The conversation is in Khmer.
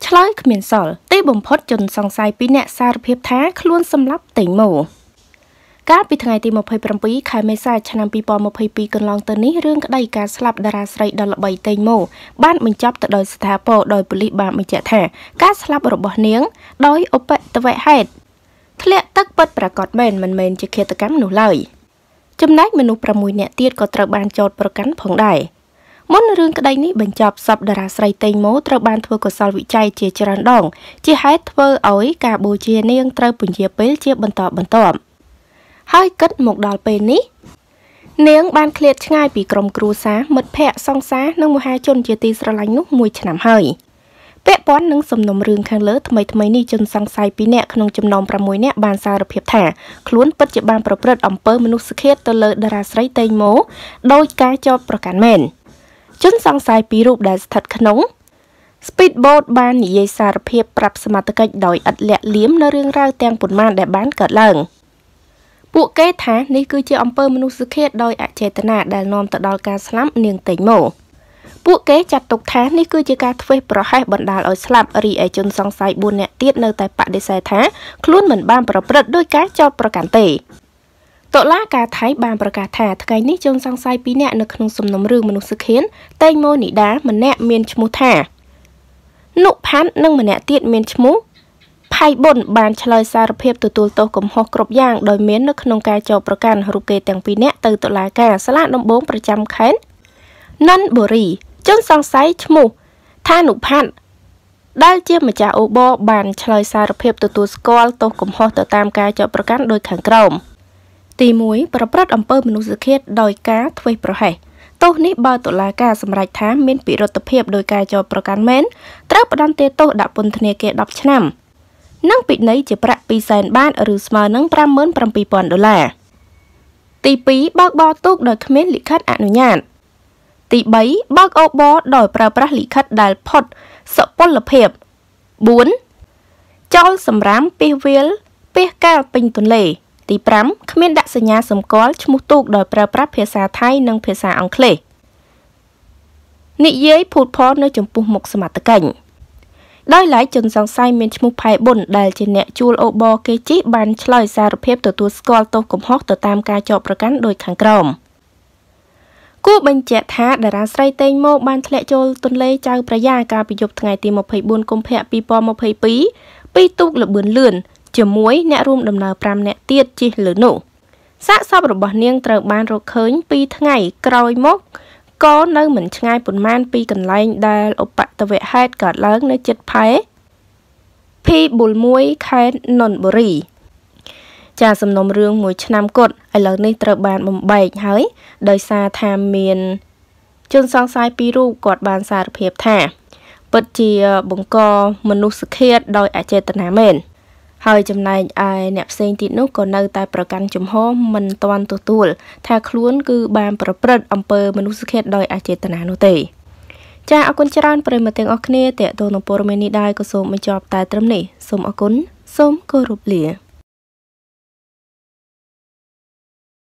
ឆ្លើយគ្មានសល់ទីបំផុតជនសង្ស័យពីអ្នកសារភាពថាខ្លួនសម្លាប់តេងម៉ូកាលពីថ្ងៃទី27ខែមេសាឆ្នាំ2022កន្លងទៅនេះរឿងក្តីការស្លាប់តារាស្រីដ៏ល្បីតេងម៉ូបានបញ្ចប់ទៅដោយស្ថាពរដោយប៉ូលីសបានបញ្ជាក់ថាការស្លាប់របស់នាងដោយឧបទ្ទវហេតុធ្លាក់ទឹកពិតប្រាកដមែនមិនមែនជាឃាតកម្មនោះឡើយចំណែកមនុស្ស6នាក់ទៀតក៏ត្រូវបានចោទប្រកាន់ផងដែរមុនរឿងក្តីនេះបញ្ចប់សពតារាស្រីតេងម៉ូត្រូវបានធ្វើកុសលវិច័យជាច្រើនដងជាហេតុធ្វើឲ្យការបូជានាងត្រូវពន្យាពេលជាបន្តបន្ទាប់ហើយគិតមកដល់ពេលនេះនាងបានឃ្លាតឆ្ងាយពីក្រុមគ្រួសារមិត្តភ័ក្តិសង្សារនិងមហាជនជាទីស្រឡាញ់នោះ1ឆ្នាំហើយពាក់ព័ន្ធនឹងសំណុំរឿងខាងលើថ្មីនេះជនសង្ស័យ2នាក់ក្នុងចំណោម6នាក់បានសារភាពថាខ្លួនពិតជាបានប្រព្រឹត្តអំពើមនុស្សឃាតទៅលើតារាស្រីតេងម៉ូដោយការចោទប្រកាន់មែនជនសង្ស័យ2រូបដែលស្ថិតក្នុង Speedboat បាននិយាយសារភាពប្រាប់សមត្ថកិច្ចដោយឥតលាក់លៀមនៅរឿងរ៉ាវទាំងប៉ុន្មានដែលបានកើតឡើងពួកគេថានេះគឺជាអំពើមនុស្សឃាតដោយអចេតនាដែលនាំទៅដល់ការស្លាប់នាងតេងម៉ូពួកគេចាត់ទុកថានេះគឺជាការធ្វេសប្រហែសបណ្ដាលឲ្យស្លាប់រីឯជនសង្ស័យ4នាក់ទៀតនៅតែបដិសេធថាខ្លួនមិនបានប្រព្រឹត្តដោយការចោទប្រកាន់ទេតុលាការថៃបានប្រកាសថាថ្ងៃនេះជនសង្ស័យ2នាក់នៅក្នុងសំណុំរឿងមនុស្សឃាតតេងម៉ូនីដាម្នាក់មានឈ្មោះថានុផាន់និងម្នាក់ទៀតមានឈ្មោះផៃបុនបានឆ្លើយសារភាពទទួលទោសកំហុសគ្រប់យ៉ាងដោយមាននៅក្នុងការចោទប្រកាន់រូបគេទាំង2នាក់ទៅតុលាការសាលាដំបងប្រចាំខេត្តណាន់បូរីជនសង្ស័យឈ្មោះថានុផាន់ដែលជាម្ចាស់អូបបានឆ្លើយសារភាពទទួលស្គាល់ទោសកំហុសទៅតាមការចោទប្រកាន់ដោយខាងក្រោមទី1ប្រព្រឹត្តអំពើមនុស្សឃាតដោយការធ្វេសប្រហែសទោសនេះបើតុលាការសម្រេចថាមានពិរុទ្ធភាពដោយការចោទប្រកាន់មែនត្រូវផ្តន្ទាទោសដាក់ពន្ធនាគារ10ឆ្នាំនិងពិន័យជាប្រាក់ 200,000 បាតឬស្មើនឹង $57,000 ទី2បើកបរទូកដោយគ្មានលិខិតអនុញ្ញាតទី3បើកអូបដោយប្រើប្រាស់លិខិតដែលផុតសុពលភាព4ចោលសម្រាមពាសវាលពាសកាលពេញទន្លេទី5គ្មានដាក់សញ្ញាសម្គាល់ឈ្មោះទូកដោយប្រើប្រាស់ភាសាថៃនិងភាសាអង់គ្លេសនិយាយភូតផលនៅចំពោះមុខសមត្ថកិច្ចដោយឡែកជនសង្ស័យមានឈ្មោះផៃបុនដែលជាអ្នកជួលអូបគេជីបានឆ្លើយសារភាពទទួលស្គាល់ទោសកំហុសទៅតាមការចោទប្រកាន់ដោយខាងក្រោមគួរបញ្ជាក់ថាតារាស្រីតេងម៉ូបានធ្លាក់ចូលទន្លេចៅប្រយ៉ាកាលពីយប់ថ្ងៃទី24កុម្ភៈ2022ពីទូកលបឿនលឿនជាមួយអ្នករួមដំណើរ5នាក់ទៀតជិះលើនោះសាកសពរបស់នាងត្រូវបានរកឃើញ2ថ្ងៃក្រោយមកក៏នៅមិនឆ្ងាយប៉ុន្មានពីកន្លែងដែលឧបទ្ទវហេតុកើតឡើងនៅជិតផែភីបុល1ខេត្តនន្ទបុរីចាសំណុំរឿង1ឆ្នាំគត់ឥឡូវនេះត្រូវបានបំបែកហើយដោយសារថាមានជនសង្ស័យ2រូបគាត់បានសារភាពថាពិតជាបង្កមនុស្សឃាតដោយអចេតនាមែនហើយចំណែកឯអ្នកផ្សេងទៀតនោះក៏នៅតែប្រកាន់ជំហរមិនទាន់ទទួលថាខ្លួនគឺបានប្រព្រឹត្តអំពើមនុស្សឃាតដោយអចេតនានោះទេចាអរគុណច្រើនប្រិយមិត្តទាំងអស់គ្នាតេតងនឹងព័ត៌មាននេះដែរក៏សូមបញ្ចប់តែត្រឹមនេះសូមអរគុណសូមគោរពលា